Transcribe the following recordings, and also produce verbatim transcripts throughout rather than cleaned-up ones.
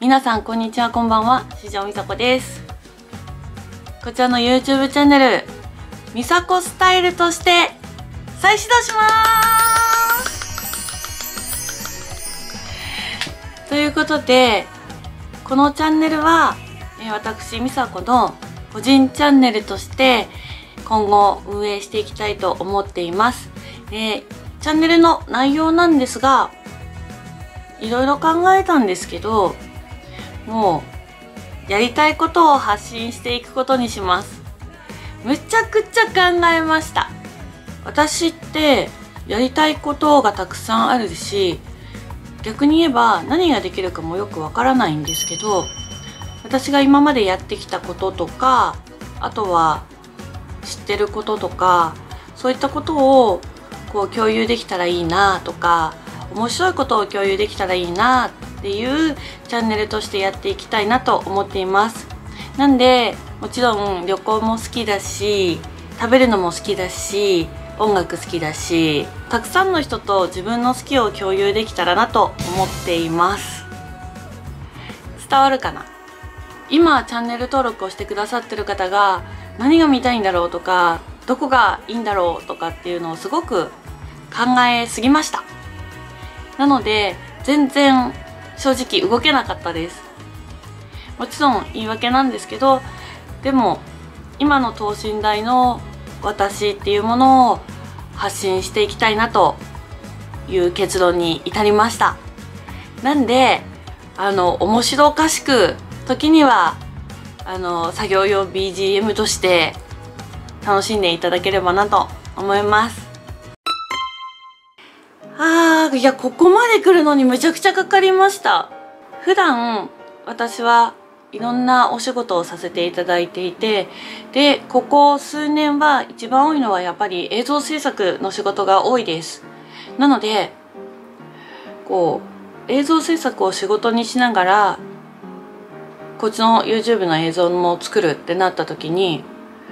皆さんこんにちは、こんばんは、四条美佐子です。こちらの YouTube チャンネル美佐子スタイルとして再始動しますということで、このチャンネルは私美佐子の個人チャンネルとして今後運営していきたいと思っています。で、チャンネルの内容なんですが、いろいろ考えたんですけど、もうやりたいことを発信していくことにします。むちゃくちゃ考えました。私ってやりたいことがたくさんあるし、逆に言えば何ができるかもよくわからないんですけど、私が今までやってきたこととか、あとは知ってることとか、そういったことをこう共有できたらいいなとか、面白いことを共有できたらいいなっていうチャンネルとしてやっていきたいなと思っています。なんでもちろん旅行も好きだし、食べるのも好きだし、音楽好きだし、たくさんの人と自分の好きを共有できたらなと思っています。伝わるかな？今チャンネル登録をしてくださってる方が何が見たいんだろうとか、どこがいいんだろうとかっていうのをすごく考えすぎました。なので全然正直動けなかったです。もちろん言い訳なんですけど、でも今の等身大の私っていうものを発信していきたいなという結論に至りました。なんであの面白おかしく、時にはあの作業用 ビージーエム として楽しんでいただければなと思います。あー、いや、ここまで来るのにむちゃくちゃかかりました。普段私はいろんなお仕事をさせていただいていて、でここ数年は一番多いのはやっぱり映像制作の仕事が多いです。なのでこう映像制作を仕事にしながらこっちの YouTube の映像も作るってなった時に、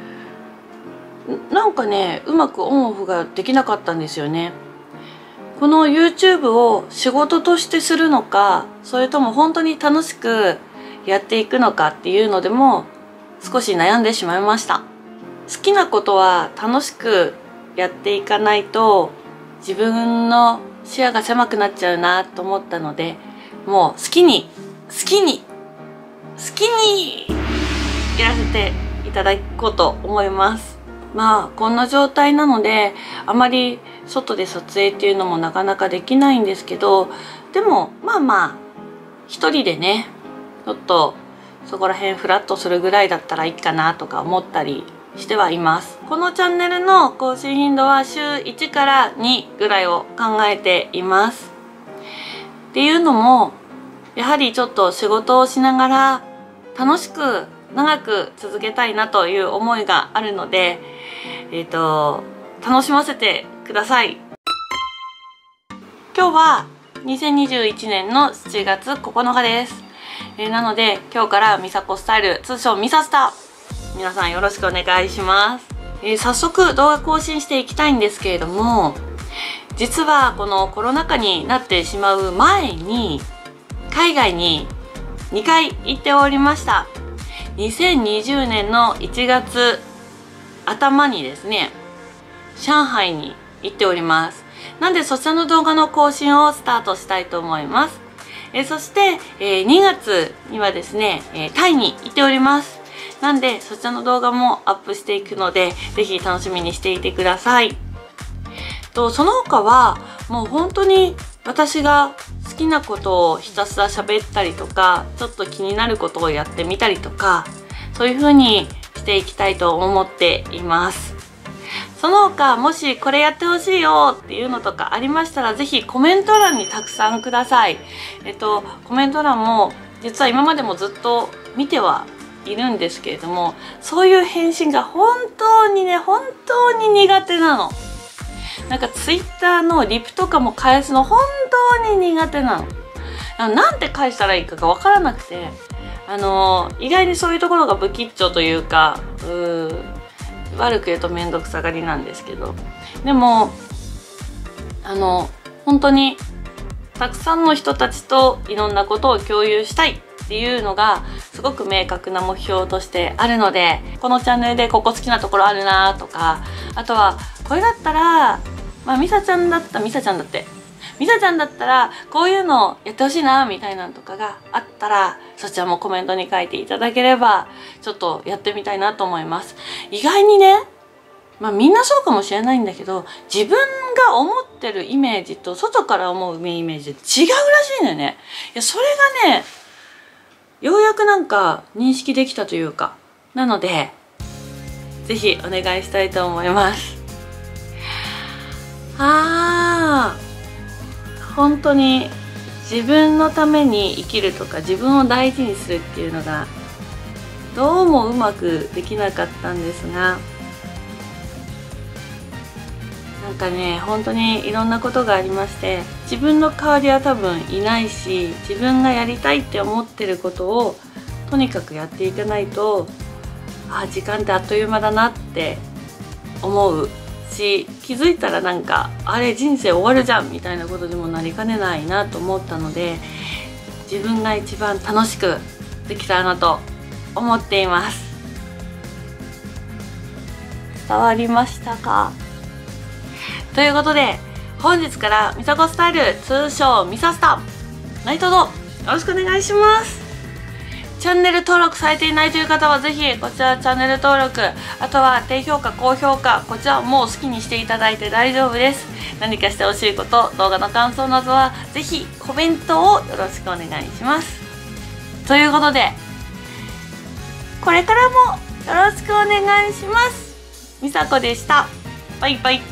なんかね、うまくオンオフができなかったんですよね。この YouTube を仕事としてするのか、それとも本当に楽しくやっていくのかっていうのでも少し悩んでしまいました。好きなことは楽しくやっていかないと自分の視野が狭くなっちゃうなと思ったので、もう好きに好きに好きにやらせていただこうと思います。まあこんな状態なのであまり外で撮影っていうのもなかなかできないんですけど、でもまあまあ一人でね、ちょっとそこら辺フラッとするぐらいだったらいいかなとか思ったりしてはいます。このチャンネルの更新頻度は週いちからにぐらいを考えています。っていうのもやはりちょっと仕事をしながら楽しく長く続けたいなという思いがあるので、えっと楽しませてください。今日はにせんにじゅういちねんのしちがつここのかです。えー、なので今日から美佐子スタイル、通称ミサスタ、皆さんよろしくお願いします。えー、早速動画更新していきたいんですけれども、実はこのコロナ禍になってしまう前に海外ににかい行っておりました。にせんにじゅうねんのいちがつ頭にですね、上海に行っております。なんでそちらの動画の更新をスタートしたいと思います。えそして、えー、にがつにはですね、えー、タイに行っております。なんでそちらの動画もアップしていくので、ぜひ楽しみにしていてください。とその他はもう本当に私が好きなことをひたすら喋ったりとか、ちょっと気になることをやってみたりとか、そういう風にしていきたいと思っています。その他もしこれやってほしいよっていうのとかありましたら、ぜひコメント欄にたくさんください。えっとコメント欄も実は今までもずっと見てはいるんですけれども、そういう返信が本当にね本当に苦手なの。なんかツイッターのリプとかも返すの本当に苦手なの。なんて返したらいいかが分からなくて、あの意外にそういうところが不吉祥というか、うー悪く言うと面倒くさがりなんですけど、でもあの本当にたくさんの人たちといろんなことを共有したいっっていうのがすごく明確な目標としてあるので、このチャンネルでここ好きなところあるなとか、あとはこれだったらまあみさちゃんだったみさちゃんだってみさちゃんだったらこういうのやってほしいなみたいなのとかがあったら、そちらもコメントに書いていただければちょっとやってみたいなと思います。意外にね、まあみんなそうかもしれないんだけど、自分が思ってるイメージと外から思うイメージで違うらしいんだよね。いやそれがね、ようやくなんか認識できたというか、なので是非お願いしたいと思います。あー、本当に自分のために生きるとか自分を大事にするっていうのがどうもうまくできなかったんですが、なんかね、本当にいろんなことがありまして、自分の代わりは多分いないし、自分がやりたいって思ってることをとにかくやっていかないと、あ、時間ってあっという間だなって思うし、気づいたらなんかあれ人生終わるじゃんみたいなことにもなりかねないなと思ったので、自分が一番楽しくできたらなと思っています。伝わりましたか？ということで本日からみさこスタイル、通称みさスタ、何卒よろしくお願いします。チャンネル登録されていないという方はぜひこちらチャンネル登録、あとは低評価高評価、こちらもう好きにしていただいて大丈夫です。何かしてほしいこと、動画の感想などはぜひコメントをよろしくお願いします。ということでこれからもよろしくお願いします。みさこでした。バイバイ。